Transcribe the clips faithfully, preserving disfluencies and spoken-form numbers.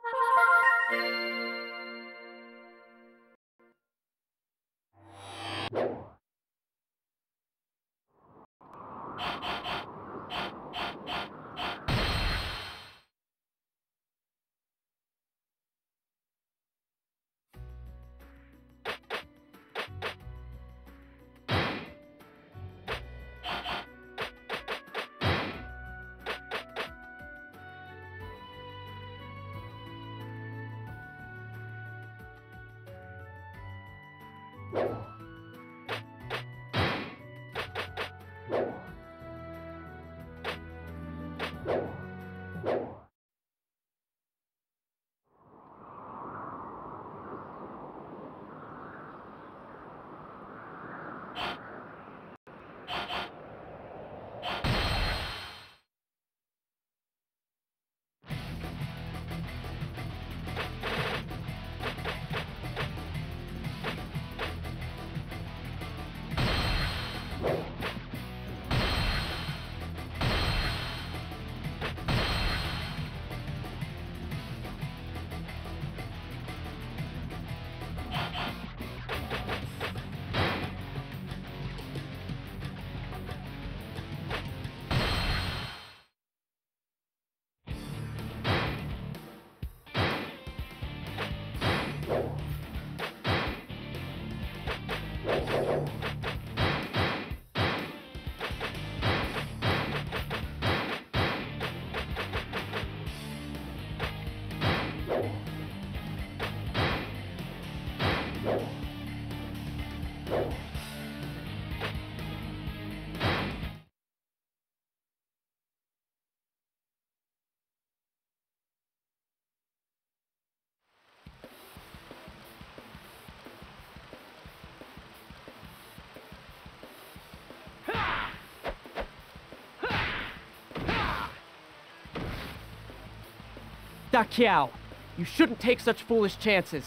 Da Qiao, you shouldn't take such foolish chances.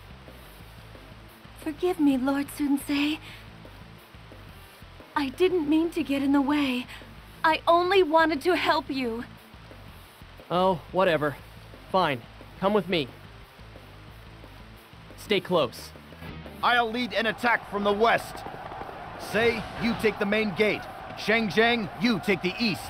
Forgive me, Lord Sunsei. I didn't mean to get in the way. I only wanted to help you. Oh, whatever. Fine. Come with me. Stay close. I'll lead an attack from the west. Sei, you take the main gate. Shang Zhang, you take the east.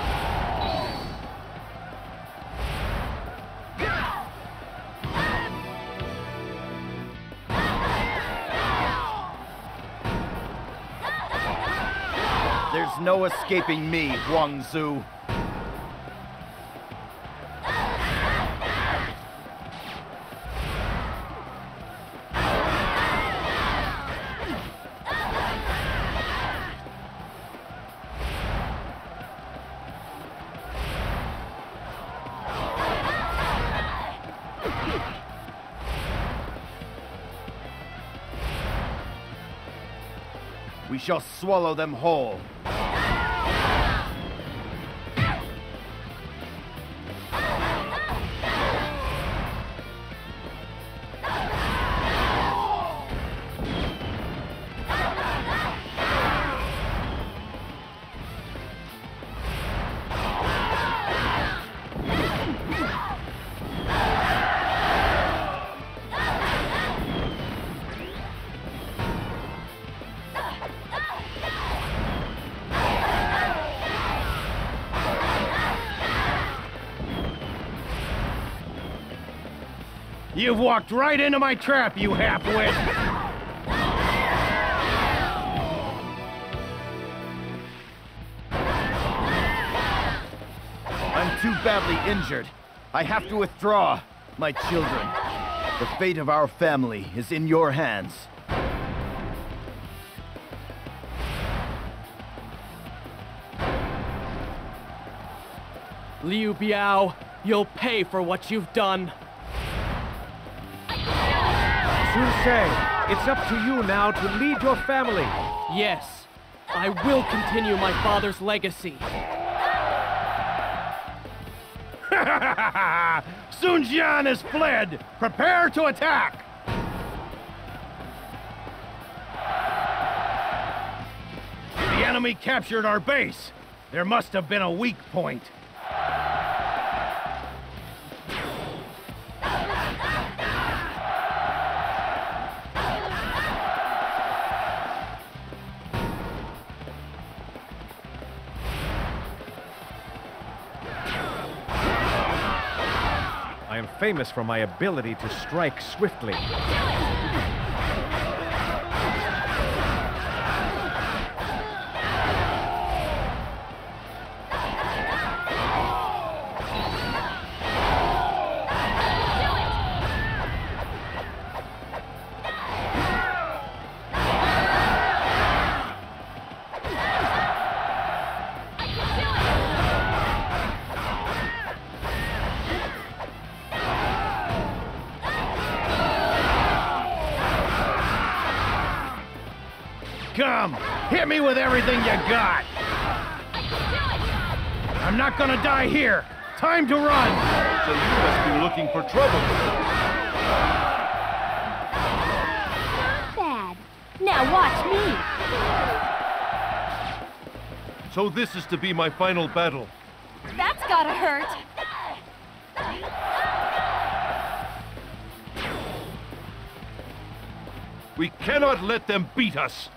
There's no escaping me, Huang Zu. We shall swallow them whole. You've walked right into my trap, you half-wit! I'm too badly injured. I have to withdraw. My children, the fate of our family is in your hands. Liu Biao, you'll pay for what you've done. Sunsei, it's up to you now to lead your family. Yes, I will continue my father's legacy. Sun Jian has fled! Prepare to attack! The enemy captured our base. There must have been a weak point. famous for my ability to strike swiftly. Come! Hit me with everything you got! I'm not gonna die here! Time to run! So you must be looking for trouble. Bad. Now watch me. So this is to be my final battle. That's gotta hurt. We cannot let them beat us.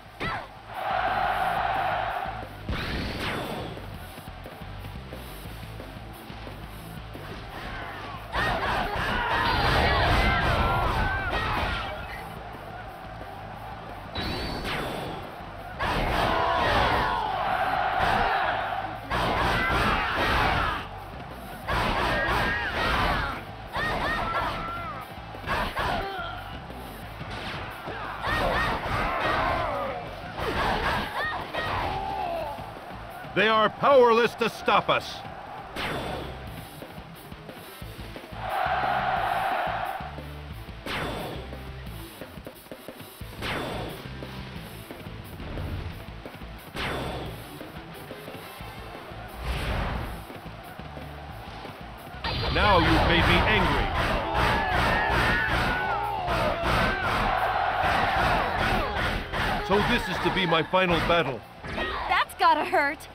They are powerless to stop us. Now you've made me angry. So this is to be my final battle. That's gotta hurt.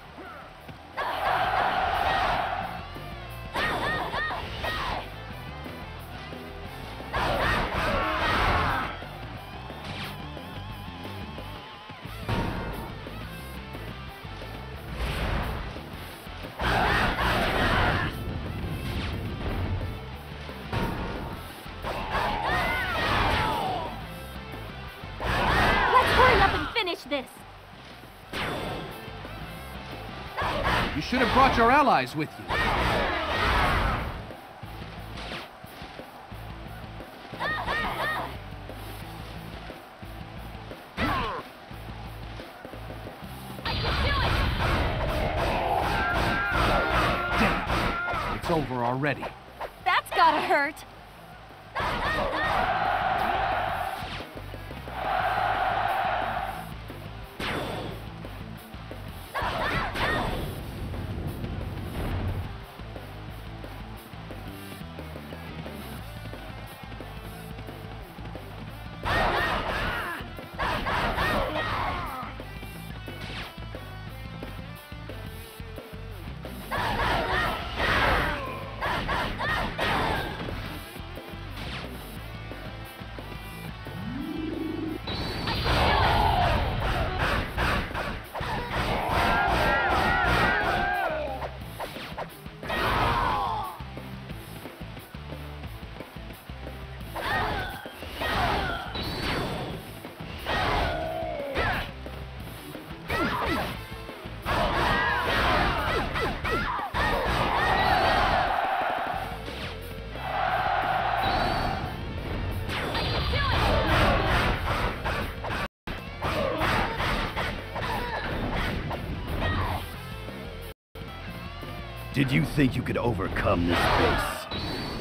This. You should have brought your allies with you. Damn. It's over already. That's gotta hurt. Did you think you could overcome this base?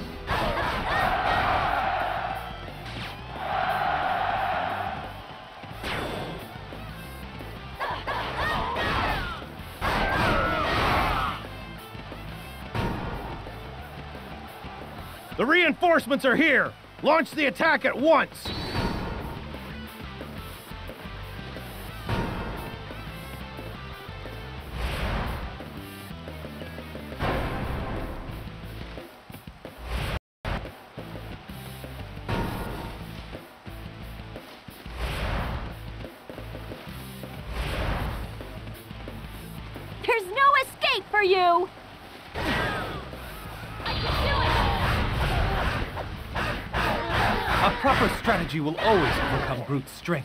The reinforcements are here! Launch the attack at once! There's no escape for you! Proper strategy will always overcome brute strength.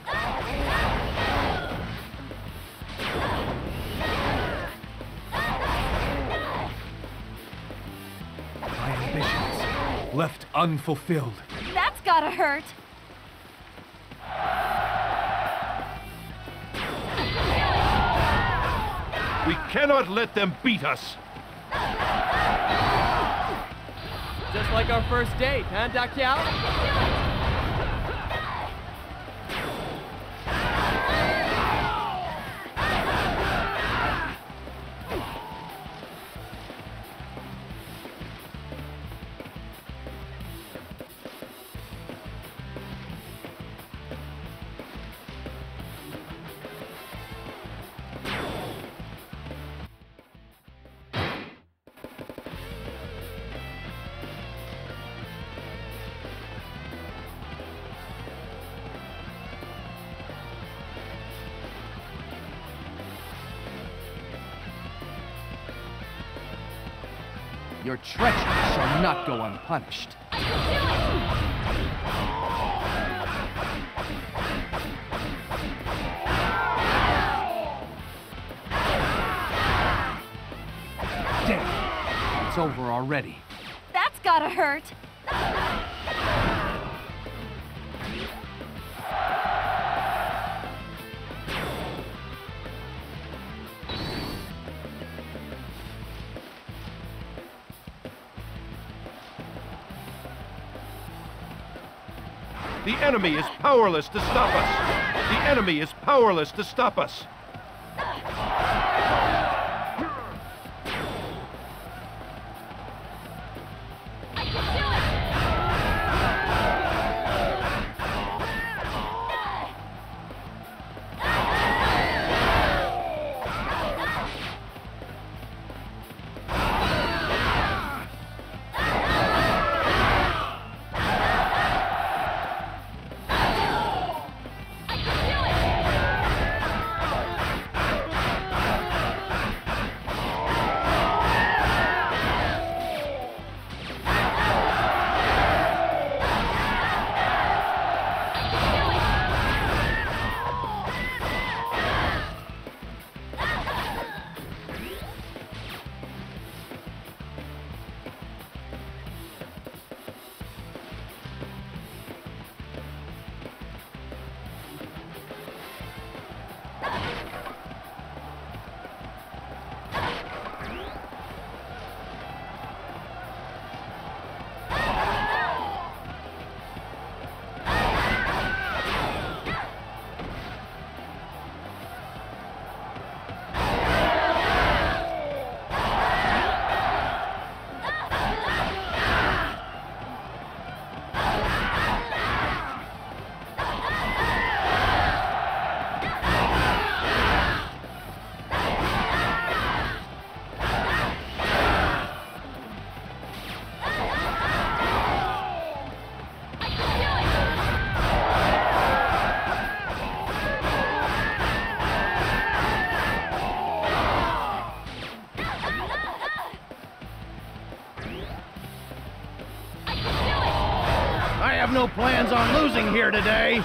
My ambitions left unfulfilled. That's gotta hurt. We cannot let them beat us. Just like our first date, huh, Dakiao? Your treachery shall not go unpunished. Damn, it's over already. That's gotta hurt. The enemy is powerless to stop us. The enemy is powerless to stop us. I have no plans on losing here today.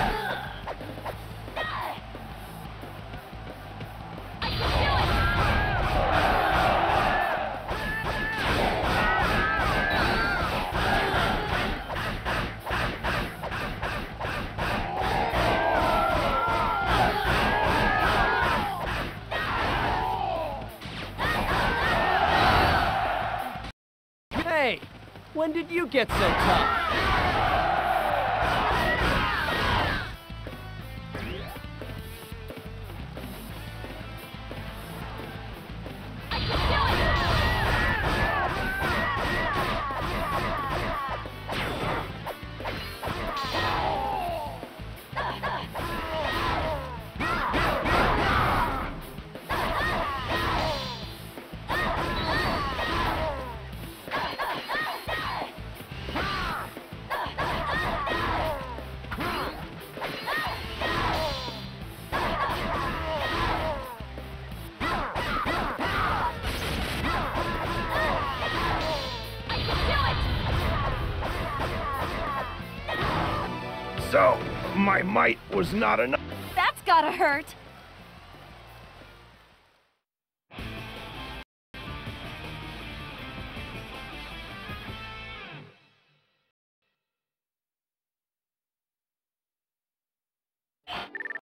Hey, when did you get so tough? So, my might was not enough. That's gotta hurt.